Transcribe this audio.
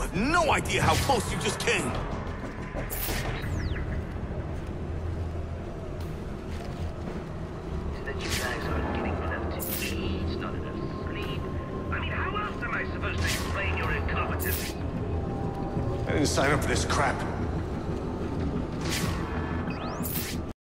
have no idea how close you just came. Is that you guys aren't getting enough to eat, not enough sleep? I mean, how else am I supposed to explain your incompetence? I didn't sign up for this crap.